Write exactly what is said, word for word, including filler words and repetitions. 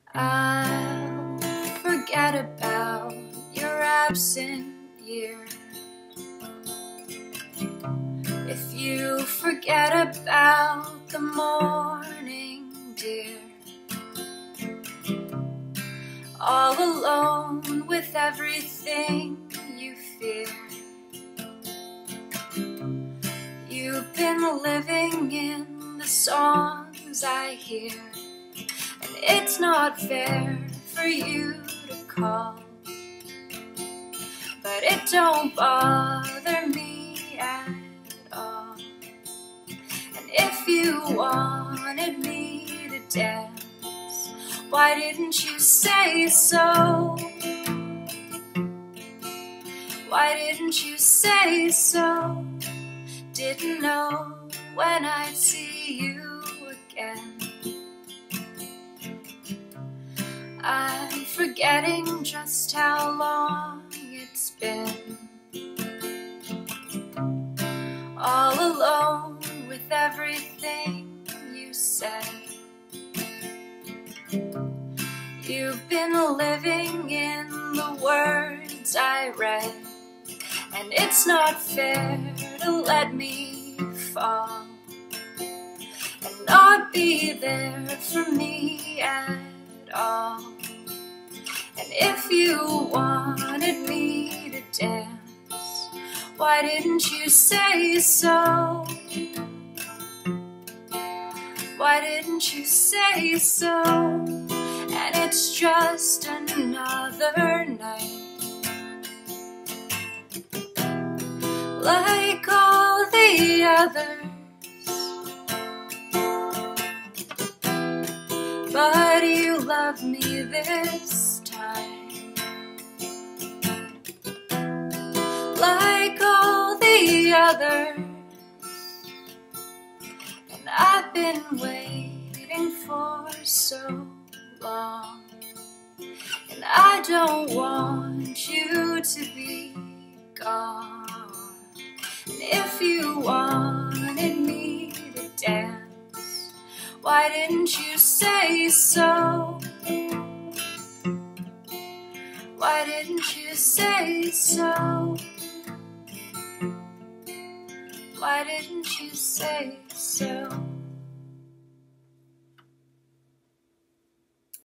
I'll forget about your absent year. If you forget about the morning, dear, all alone with everything you fear. You've been living in the songs I hear, and it's not fair for you to call, but it don't bother me at all. And if you wanted me to dance, why didn't you say so? Why didn't you say so? Didn't know when I'd see you again. I'm forgetting just how long it's been, all alone with everything you said. You've been living in the words I read, and it's not fair to let me fall and not be there for me at all. And if you wanted me to dance, why didn't you say so? Why didn't you say so? And it's just another night, like all the others, but you love me this time, like all the others. And I've been waiting for so long, and I don't want you to be gone. And if you wanted me to dance, why didn't you say so? Why didn't you say so? Why didn't you say so?